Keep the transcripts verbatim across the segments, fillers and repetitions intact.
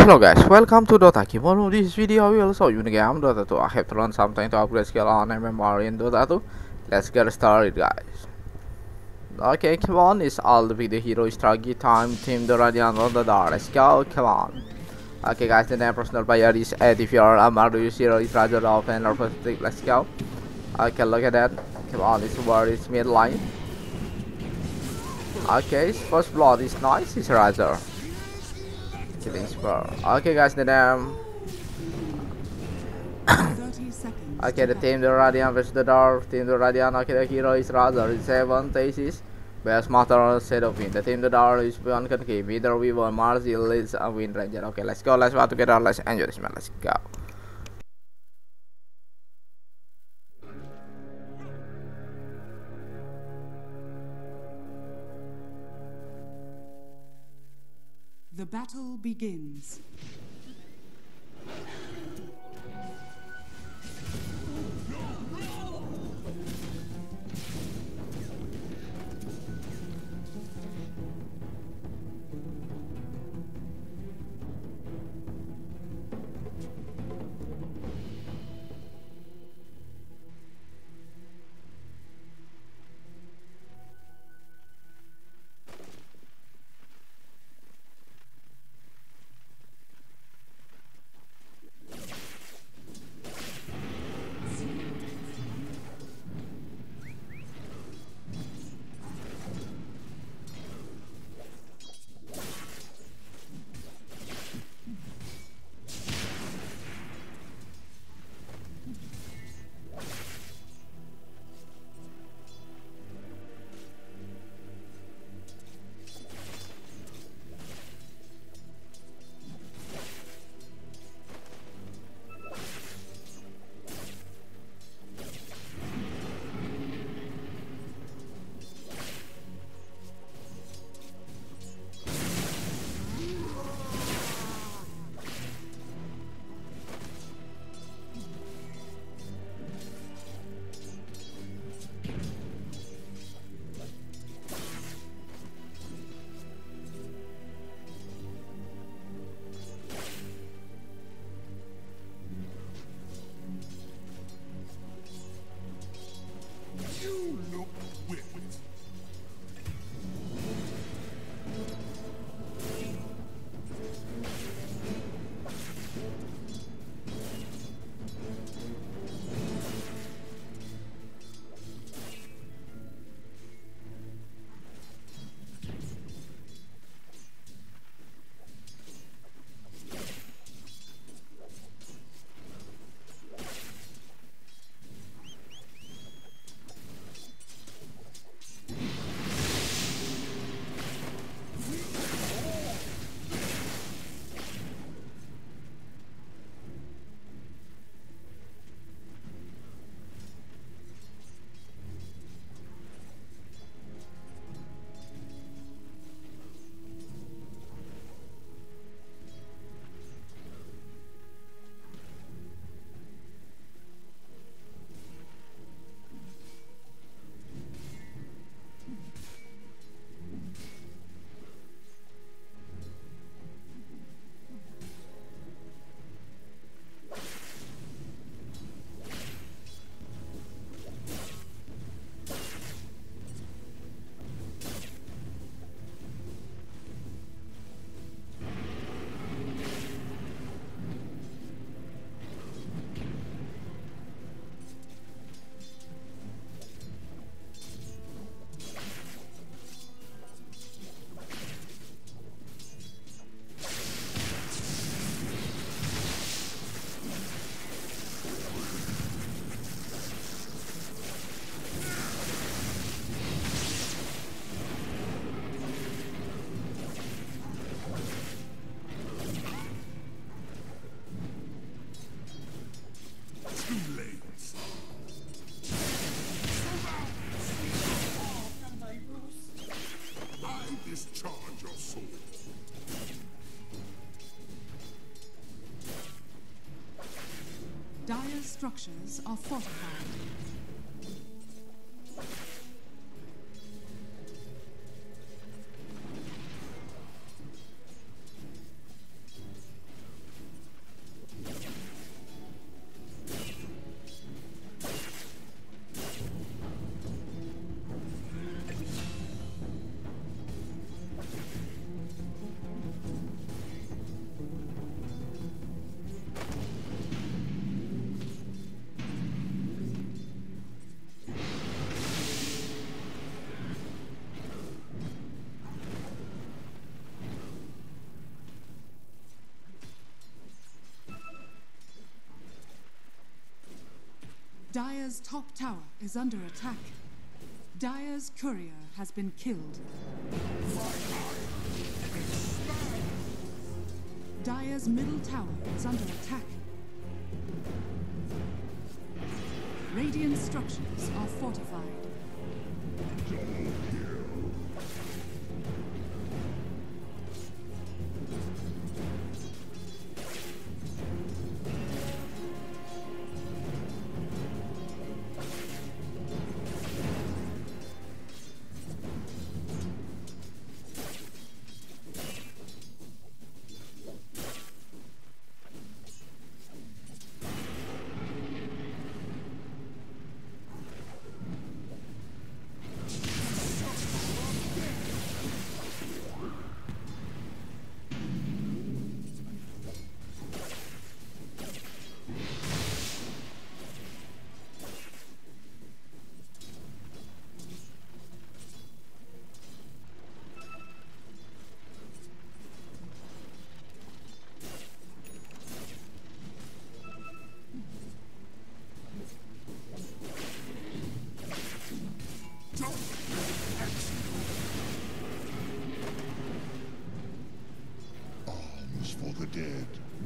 Hello guys, welcome to Dota Kimono. This video I will show you the game Dota two. I have to learn something to upgrade skill on M M R in Dota two. Let's get started guys. Okay, come on, it's all the video heroes target time, team the Radiant on the door. Let's go, come on. Okay guys, the name personal player is A T F Ammar, do you see is Raja Offlane or first pick? Let's go. Okay, look at that. Come on, it's where it's mid line. Okay, first blood is nice, it's Raja. Killing spur. Okay guys, the name. Okay, the team the Radiant versus the Dark. Team the Radiant. Okay, the hero is Raja. It's seven thesis. Best master set of win. The team the Dark is one can keep. Either we won Mars, is a win ranger. Okay, let's go. Let's go together. Let's enjoy this man. Let's go. The battle begins. Dire's structures are fortified. Dire's top tower is under attack. Dire's courier has been killed. Dire's middle tower is under attack. Radiant structures are fortified. For the dead.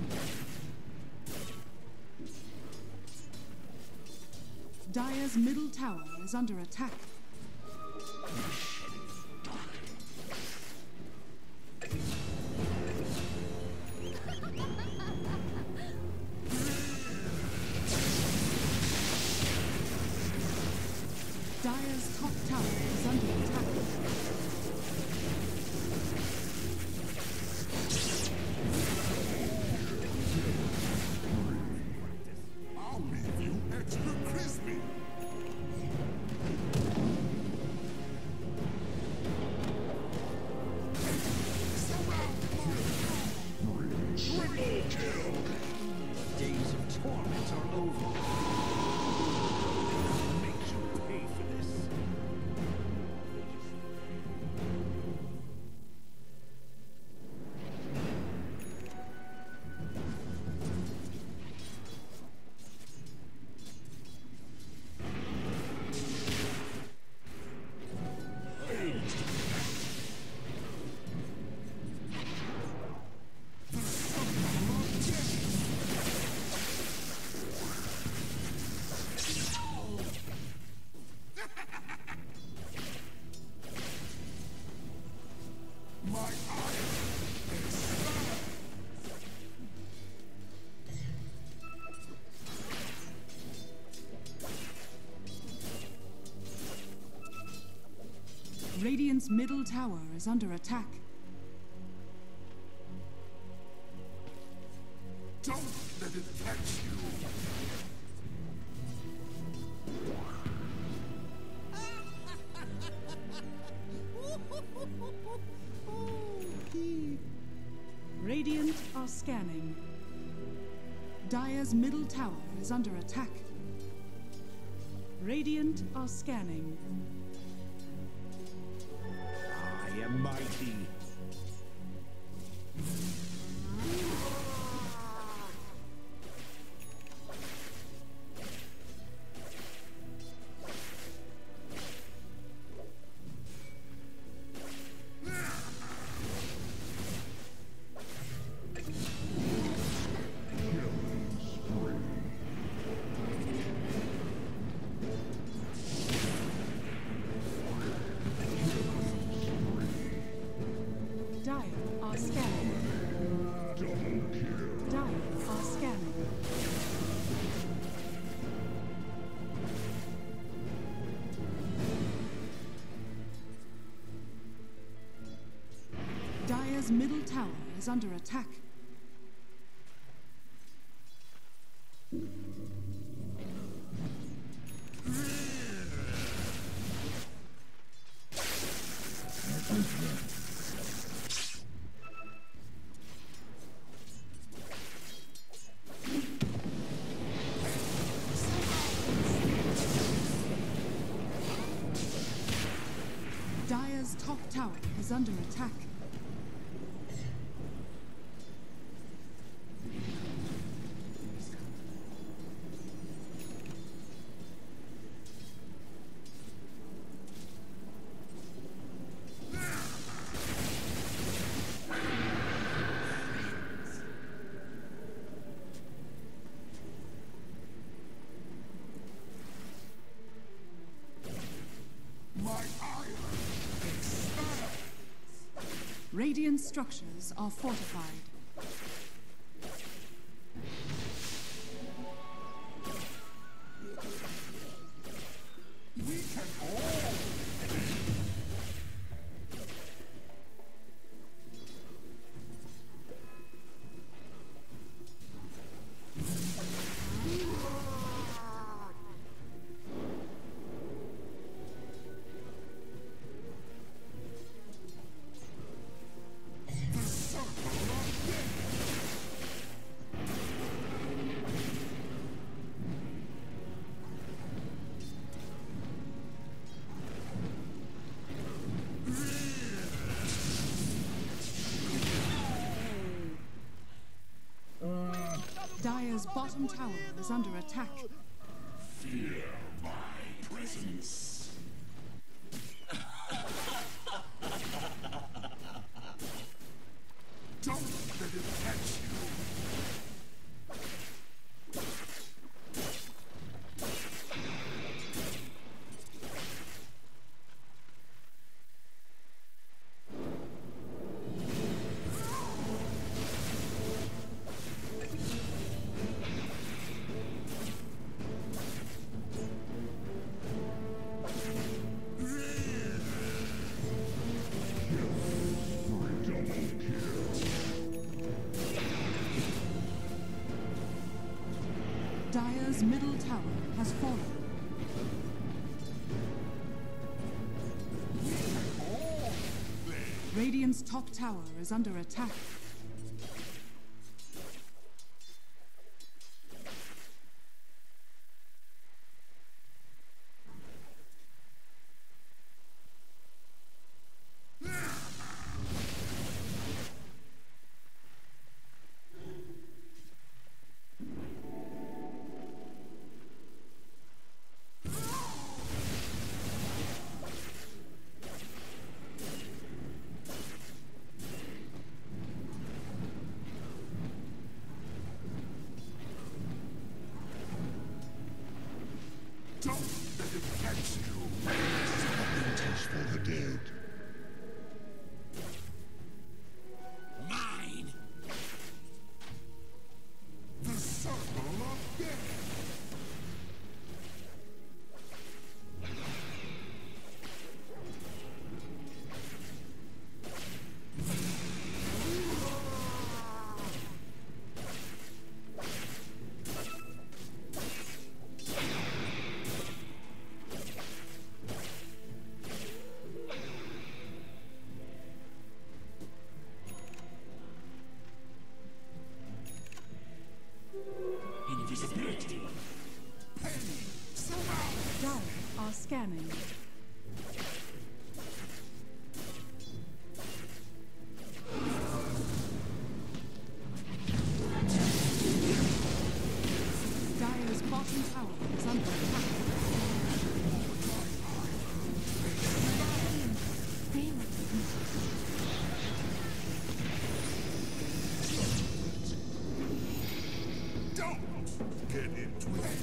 Dire's middle tower is under attack. Dire's top tower is under attack. Radiant's middle tower is under attack. Don't let it catch you! Radiant are scanning. Dire's middle tower is under attack. Radiant are scanning. I am mighty. Dire's middle tower is under attack. Dire's top tower is under attack. Radiant structures are fortified. We can all Dire's bottom tower is under attack. fear my presence. Don't let it catch you. Dire's middle tower has fallen. Radiant's top tower is under attack. Don't let it catch you. Something for the dead. Mine! The circle of death. Invisibility. Dire are scanning. Dire's bottom tower is under attack. Don't get into it.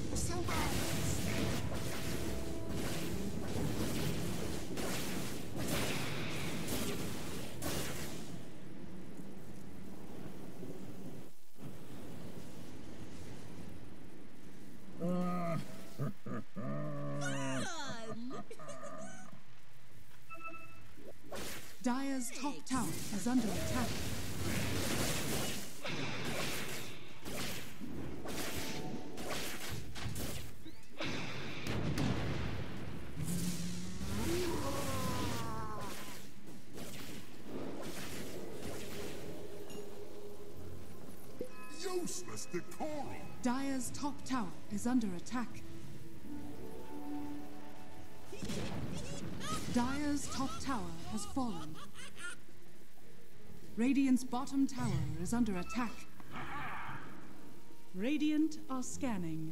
Dire's top tower is under attack. Useless decorum. Dire's top tower is under attack. Dire's top tower has fallen. Radiant's bottom tower is under attack. Radiant are scanning.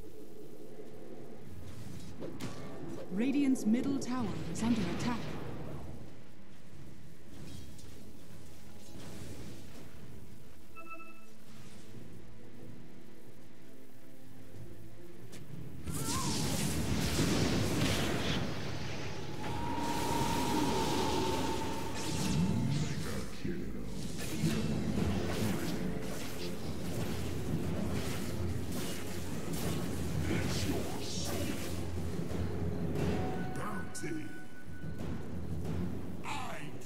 Radiant's middle tower is under attack.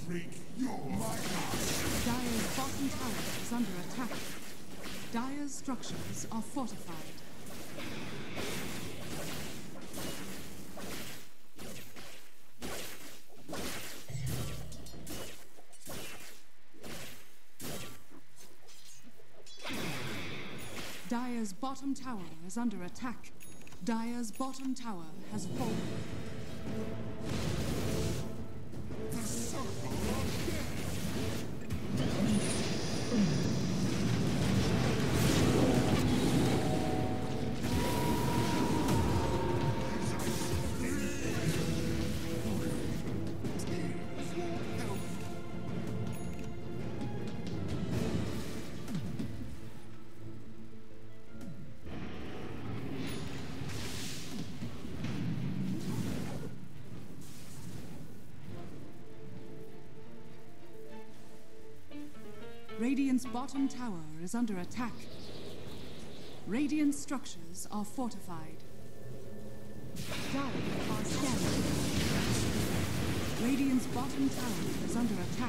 drink your might. Dire's bottom tower is under attack. Dire's structures are fortified. Dire's bottom tower is under attack. Dire's bottom tower has fallen. The circle of death. Radiant's bottom tower is under attack. Radiant structures are fortified. Dire are scanning. Radiant's bottom tower is under attack.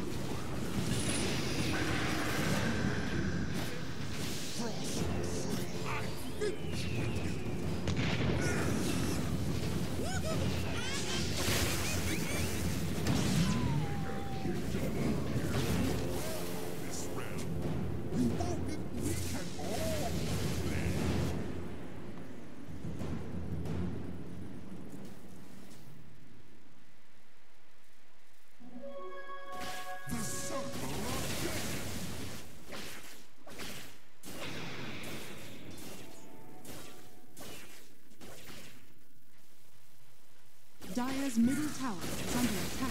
Dire's middle tower is under attack.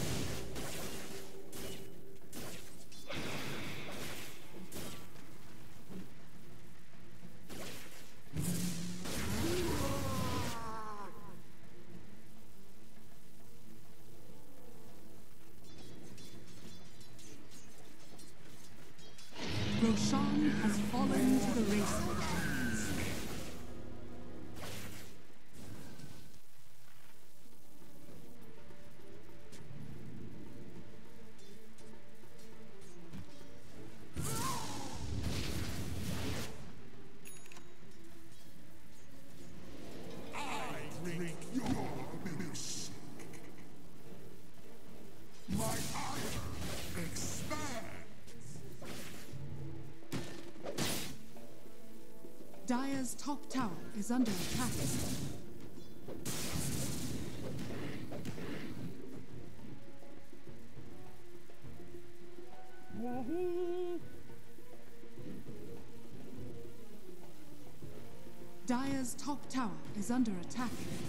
Roshan has fallen to the race. Dire's top tower is under attack. Dire's top tower is under attack.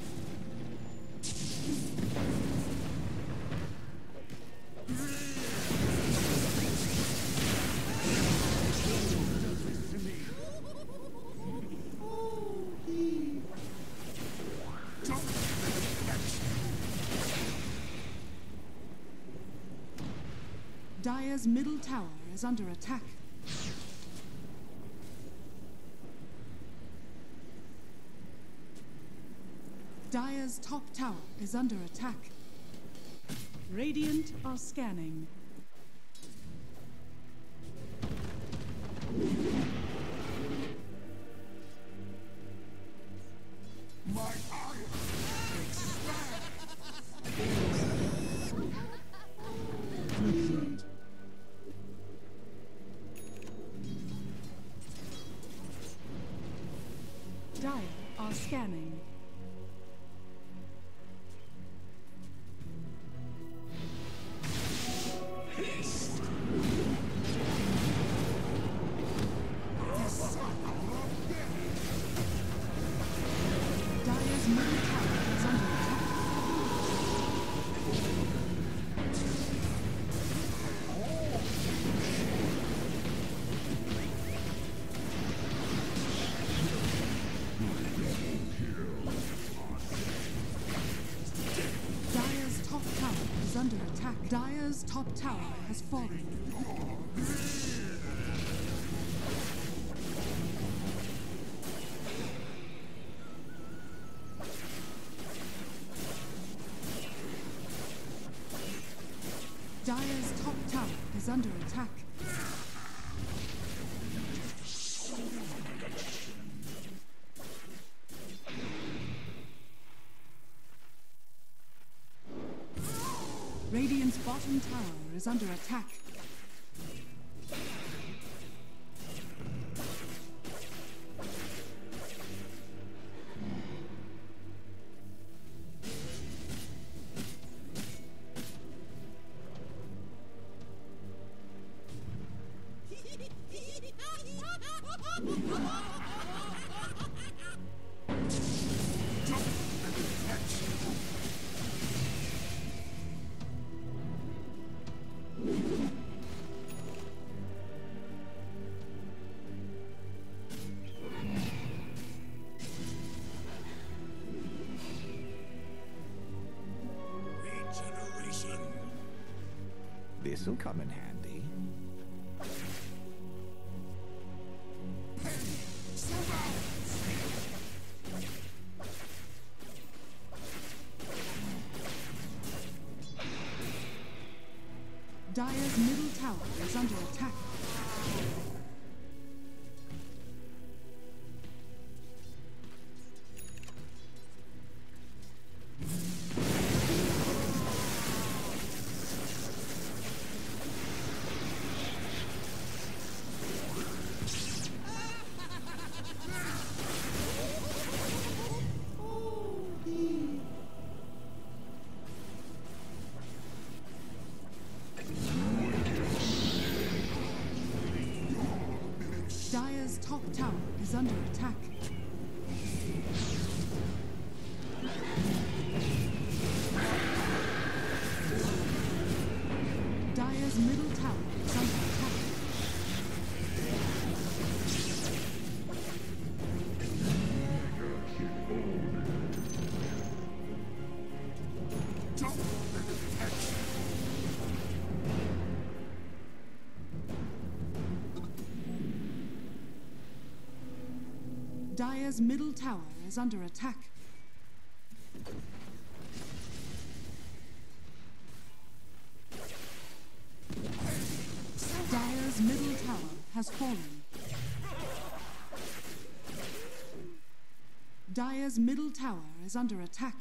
Dire's middle tower is under attack. Dire's top tower is under attack. Radiant are scanning. My iron expands. Dire are scanning. Dire's middle tower is under attack. Dire's top tower is under attack. Dire's top tower has fallen. Dire's top tower is under attack. Radiant's bottom tower is under attack. This'll come in handy. Dire's middle tower is under attack. Dire's top tower is under attack. Dire's middle tower is under attack. Dire's middle tower is under attack. Dire's middle tower has fallen. Dire's middle tower is under attack.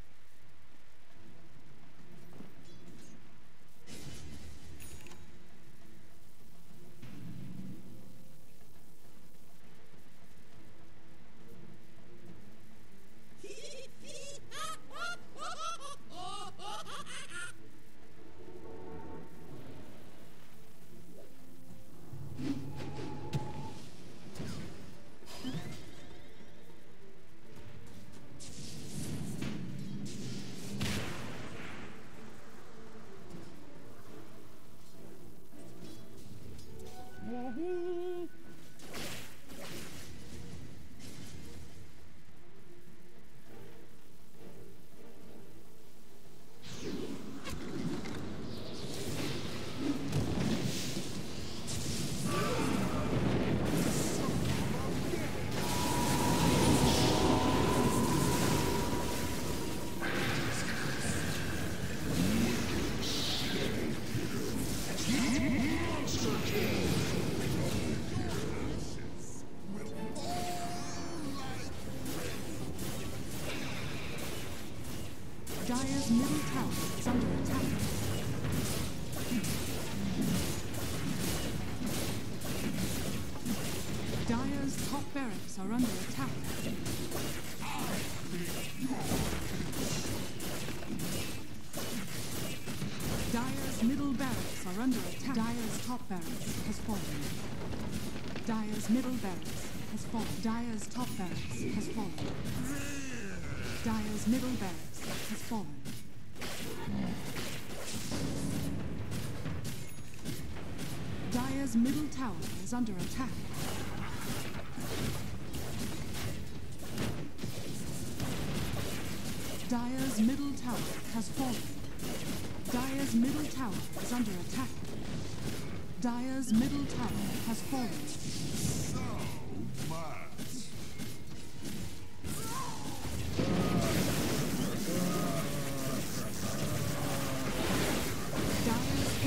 Dire's middle tower is under attack. Dire's top barracks are under attack. Dire's middle barracks are under attack. Dire's top barracks has fallen. Dire's middle barracks has fallen. Dire's top barracks has fallen. Dire's middle barracks has fallen. Dire's middle tower is under attack. Dire's middle tower has fallen. Dire's middle tower is under attack. Dire's middle tower has fallen. So much. Dire's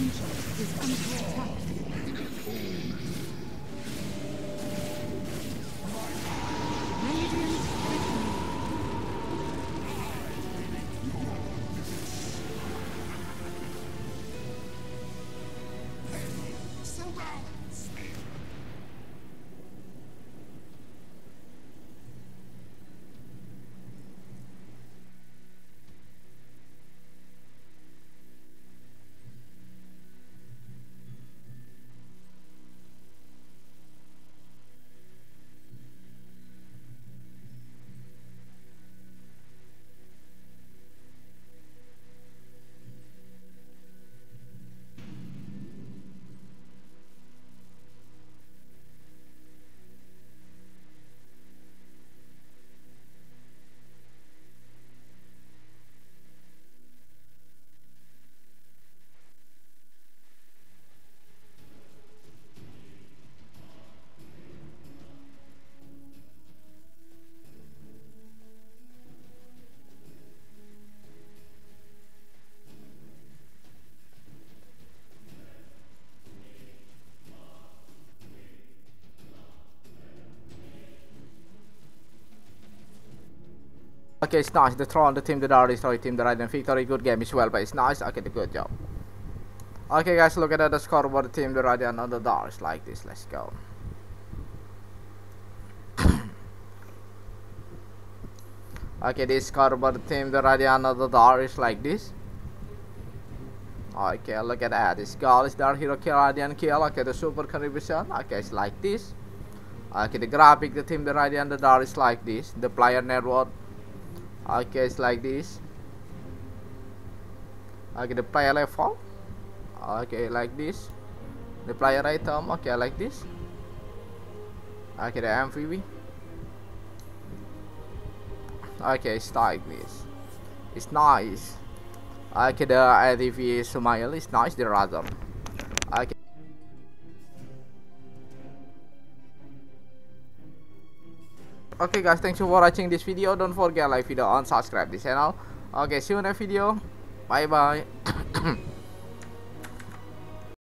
Okay, it's nice. The Tron, the team, the Dark Destroy, team, the Radiant victory. Good game as well, but it's nice. Okay, the good job. Okay, guys, look at the scoreboard. The team, the Radiant, and the Dark like this. Let's go. Okay, this scoreboard team, the Radiant, and the Dark is like this. Okay, look at that. This goal is Dark Hero kill, Radiant kill. Okay, the super contribution. Okay, it's like this. Okay, the graphic, the team, the Radiant, the Dark is like this. The player network. Okay, it's like this. Okay, the player level. Okay, like this. The player item. Okay, like this. Okay, the M V P. Okay, it's like this. It's nice. Okay, the A T F smile is nice. The rather. Okay. Okay guys, thanks for watching this video. Don't forget like video and subscribe this channel. Okay, see you in the video. Bye bye.